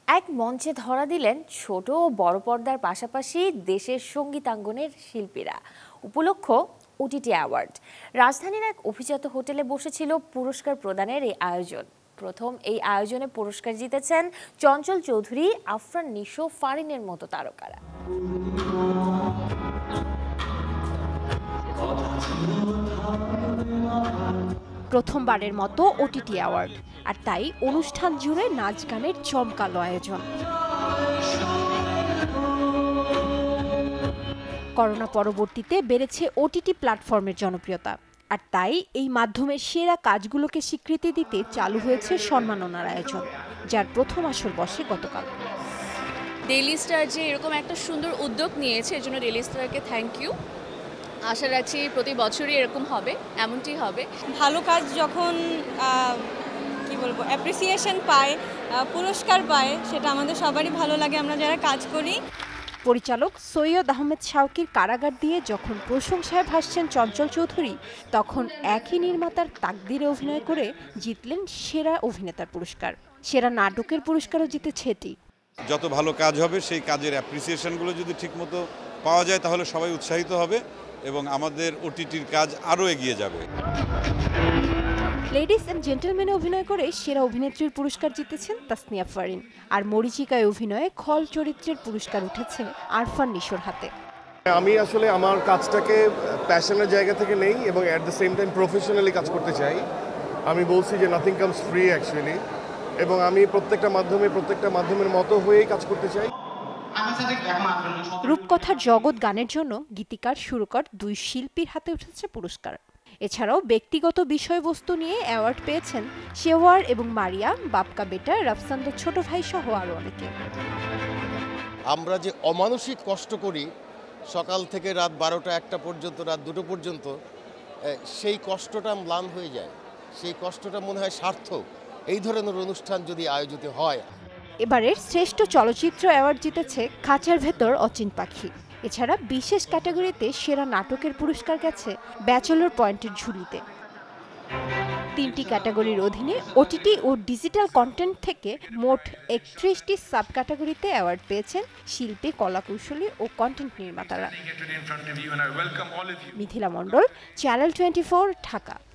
এক মঞ্চে ধরা দিলেন ছোট ও বড় পর্দার পাশাপাশি দেশের সঙ্গীতাঙ্গনের শিল্পীরা। উপলক্ষ ওটিটি অ্যাওয়ার্ড। রাজধানীর এক অভিজাত হোটেলে বসেছিল পুরস্কার প্রদানের এই আয়োজন। প্রথম এই আয়োজনে পুরস্কার জিতেছেন চঞ্চল চৌধুরী, আফরান নিশো, ফারিনের মতো তারকারা। প্রথমবারের মতো ওটিটি অ্যাওয়ার্ড, আর তাই অনুষ্ঠান জুড়ে নাচ গানের জমকালো আয়োজন। করোনা পরবর্তীতে বেড়েছে ওটিটি প্ল্যাটফর্মের জনপ্রিয়তা, আর তাই এই মাধ্যমে সেরা কাজগুলোকে স্বীকৃতি দিতে চালু হয়েছে সম্মাননার আয়োজন, যার প্রথম আসর বসে গতকাল। ডেইলি স্টার যে এরকম একটা সুন্দর উদ্যোগ নিয়েছে, এর জন্য ডেইলি স্টারকে থ্যাংক ইউ। আশা রাখছি প্রতি বছরই এরকম হবে, এমনটি হবে। ভালো কাজ যখন অ্যাপ্রিসিয়েশন পায়, পুরস্কার পায়, সেটা আমাদের সবারই ভালো লাগে, আমরা যারা কাজ করি। পরিচালক সৈয়দ আহমেদ শাওকির কারাগার দিয়ে যখন প্রশংসায় ভাসছেন চঞ্চল চৌধুরী, তখন একই নির্মাতার তাকদিরে অভিনয় করে জিতলেন সেরা অভিনেতার পুরস্কার। সেরা নাটকের পুরস্কারও জিতেছে এটি। যত ভালো কাজ হবে সেই কাজের অ্যাপ্রিসিয়েশনগুলো যদি ঠিকমতো পাওয়া যায় তাহলে সবাই উৎসাহিত হবে এবং আমাদের ওটিটির কাজ আরও এগিয়ে যাবে। লেডিস অ্যান্ড জেন্টলম্যানে অভিনয় করে সেরা অভিনেত্রীর পুরস্কার জিতেছেন তাসনিয়া ফারিন, আর মরিচিকায় অভিনয়ে খল চরিত্রের পুরস্কার উঠেছে আরফান নিশোর হাতে। আমি আসলে আমার কাজটাকে প্যাশনের জায়গা থেকে নেই এবং at the same time professionally কাজ করতে চাই। আমি বলছি যে নাথিং কামস ফ্রি অ্যাকচুয়ালি, এবং আমি প্রত্যেকটা মাধ্যমের মতো হয়েই কাজ করতে চাই। রূপকথার জগৎ গানের জন্য গীতিকার সুরকার দুই শিল্পীর হাতে উঠেছে পুরস্কার। এছাড়াও ব্যক্তিগত বিষয়বস্তু নিয়ে অ্যাওয়ার্ড পেয়েছেন শেওয়ার এবং মারিয়া, বাপকা বেটা, রাফসান্দার ছোট ভাই সহ আরও অনেকে। আমরা যে অমানসিক কষ্ট করি সকাল থেকে রাত 12টা 1টা পর্যন্ত, রাত 2টো পর্যন্ত, সেই কষ্টটা ম্লান হয়ে যায়, সেই কষ্টটা মনে হয় সার্থক এই ধরনের অনুষ্ঠান যদি আয়োজিত হয়। এবারের শ্রেষ্ঠ চলচ্চিত্র অ্যাওয়ার্ড জিতেছে খাঁচার ভেতর অচিন পাখি। এছাড়া বিশেষ ক্যাটাগরিতে সেরা নাটকের পুরস্কার গেছে ব্যাচেলর পয়েন্টের ঝুলিতে। 3টি ক্যাটাগরির অধীনে ওটিটি ও ডিজিটাল কন্টেন্ট থেকে মোট 31টি সাব ক্যাটাগরিতে অ্যাওয়ার্ড পেয়েছেন শিল্পী, কলাকুশলী ও কন্টেন্ট নির্মাতারা। মিথিলা মণ্ডল, চ্যানেল 24, ঢাকা।